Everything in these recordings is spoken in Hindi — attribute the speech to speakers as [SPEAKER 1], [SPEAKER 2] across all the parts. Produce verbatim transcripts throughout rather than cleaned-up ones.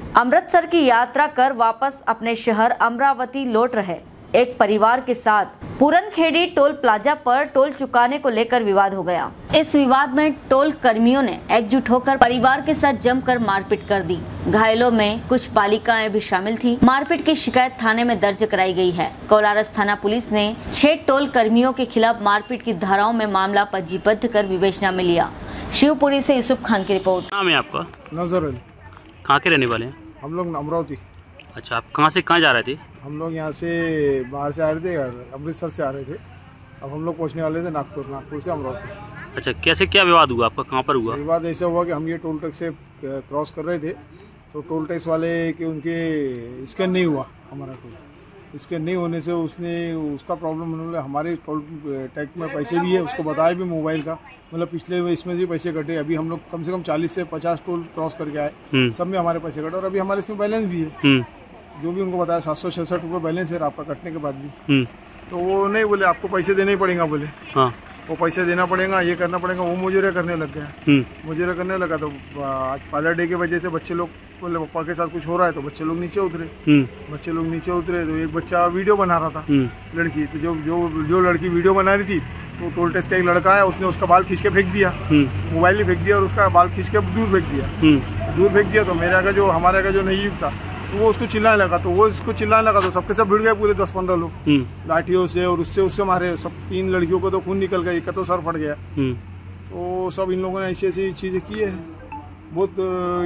[SPEAKER 1] अमृतसर की यात्रा कर वापस अपने शहर अमरावती लौट रहे एक परिवार के साथ पूरनखेड़ी टोल प्लाजा पर टोल चुकाने को लेकर विवाद हो गया। इस विवाद में टोल कर्मियों ने एकजुट होकर परिवार के साथ जमकर मारपीट कर दी। घायलों में कुछ बालिकाएं भी शामिल थी। मारपीट की शिकायत थाने में दर्ज कराई गई है। कोलारस थाना पुलिस ने छह टोल कर्मियों के खिलाफ मारपीट की धाराओं में मामला पंजीबद्ध कर विवेचना में लिया। शिवपुरी से यूसुफ खान की रिपोर्ट।
[SPEAKER 2] नाम है आपका?
[SPEAKER 3] नजर अली।
[SPEAKER 2] कहाँ के रहने वाले हैं?
[SPEAKER 3] हम लोग अमरावती।
[SPEAKER 2] अच्छा, आप कहाँ से कहाँ जा रहे थे?
[SPEAKER 3] हम लोग यहाँ से बाहर से आ रहे थे, अमृतसर से आ रहे थे। अब हम लोग पहुँचने वाले थे नागपुर, नागपुर से अमरावती।
[SPEAKER 2] अच्छा, कैसे क्या विवाद हुआ आपका? कहाँ पर हुआ
[SPEAKER 3] विवाद? ऐसा हुआ कि हम ये टोल टैक्स से क्रॉस कर रहे थे, तो टोल टैक्स वाले के उनके स्कैन नहीं हुआ हमारा टोल। स्कैन नहीं होने से उसने उसका प्रॉब्लम होने लगा। हमारे टोल टैक्स में पैसे भी है, उसको बताया भी मोबाइल का, मतलब पिछले इसमें भी पैसे कटे। अभी हम लोग कम से कम चालीस से पचास टोल क्रॉस करके आए, सब में हमारे पैसे कटे और अभी हमारे इसमें बैलेंस भी है। जो भी उनको बताया सात सौ छसठ रुपये बैलेंस है आपका कटने के बाद भी। तो वो नहीं बोले आपको पैसे देने ही पड़ेगा, बोले हाँ वो पैसे देना पड़ेगा, ये करना पड़ेगा। वो मुजरे करने लग गया, मुजरे करने लगा। तो आज फादर डे की वजह से बच्चे लोग बोले पापा के साथ कुछ हो रहा है, तो बच्चे लोग नीचे उतरे। बच्चे लोग नीचे उतरे तो एक बच्चा वीडियो बना रहा था, लड़की। तो जो जो जो लड़की वीडियो बना रही थी, तो टोल टैक्स का एक लड़का है, उसने उसका बाल खींच के फेंक दिया, मोबाइल ही फेंक दिया और उसका बाल खींच के दूर फेंक दिया। दूर फेंक दिया तो मेरे का जो हमारे का जो नहीं था, तो वो उसको चिल्लाने लगा। तो वो इसको चिल्लाने लगा तो सबके सब भिड़ गए, पूरे दस पंद्रह लोग लाठियों से और उससे उससे मारे। सब तीन लड़कियों को तो खून निकल गया, एक का तो सर फट गया। तो सब इन लोगों ने ऐसी ऐसी चीजें की है, बहुत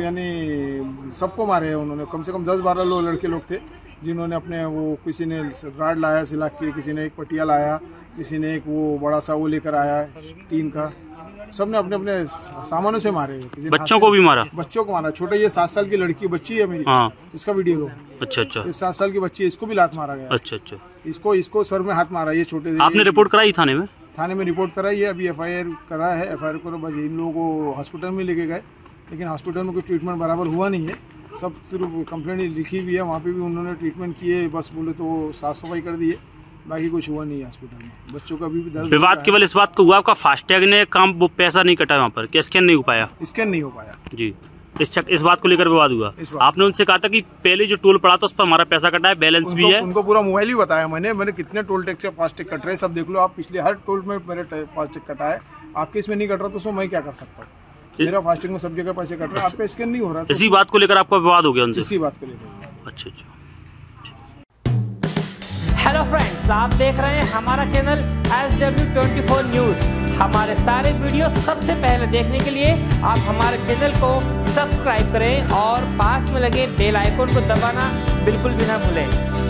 [SPEAKER 3] यानी सबको मारे हैं उन्होंने। कम से कम दस बारह लोग लड़के लोग थे जिन्होंने अपने वो, किसी ने राड लाया सिला के, किसी ने एक पटिया लाया, किसी ने एक वो बड़ा सा वो लेकर आया टीन का। सबने अपने अपने सामानों से मारे।
[SPEAKER 2] बच्चों को भी मारा? बच्चों
[SPEAKER 3] को मारा। छोटे, ये सात साल की लड़की बच्ची है मेरी, हाँ। इसका वीडियो लो।
[SPEAKER 2] अच्छा अच्छा,
[SPEAKER 3] ये सात साल की बच्ची है, इसको भी लात मारा गया।
[SPEAKER 2] अच्छा अच्छा,
[SPEAKER 3] इसको इसको सर में हाथ मारा। ये छोटे,
[SPEAKER 2] आपने रिपोर्ट कराई थाने में? थाने
[SPEAKER 3] में रिपोर्ट कराई है, अभी एफ आई आर करा है। एफ आई आर को बस इन लोगों को हॉस्पिटल में लेके गए, लेकिन हॉस्पिटल में कोई ट्रीटमेंट बराबर हुआ नहीं है। सब फिर कंप्लेंट लिखी हुई है, वहाँ पे भी उन्होंने ट्रीटमेंट किए, बस बोले तो साफ सफाई कर दी है, बाकी कुछ हुआ नहीं है हॉस्पिटल में। बच्चों का भी दर्द।
[SPEAKER 2] विवाद केवल इस बात को हुआ आपका फास्टैग ने काम वो पैसा नहीं कटा वहाँ पर, क्या स्कैन नहीं हो पाया?
[SPEAKER 3] स्कैन नहीं हो पाया जी।
[SPEAKER 2] इस चक, इस बात को लेकर विवाद हुआ। आपने उनसे कहा था कि पहले जो टोल पड़ा था उस पर हमारा पैसा कटा है, बैलेंस भी है।
[SPEAKER 3] उनको पूरा मोबाइल ही बताया मैंने मैंने कितने टोल टैक्स से फास्टैग कट रहे हैं सब देख लो आप। पिछले हर टोल में मेरे फास्टैग कटा है, आपके इसमें नहीं कट रहा तो उसमें मैं क्या कर सकता हूँ? मेरा फास्टैग में सब जगह पैसे कट रहे हैं, आपका स्कैन नहीं हो रहा।
[SPEAKER 2] इसी बात को लेकर आपका विवाद हो गया उनसे?
[SPEAKER 3] इसी बात को लेकर।
[SPEAKER 2] अच्छा अच्छा।
[SPEAKER 4] हेलो फ्रेंड्स, आप देख रहे हैं हमारा channel S W twenty four news. हमारे सारे वीडियो सबसे पहले देखने के लिए आप हमारे चैनल को सब्सक्राइब करें और पास में लगे बेल आइकन को दबाना बिल्कुल भी ना भूलें।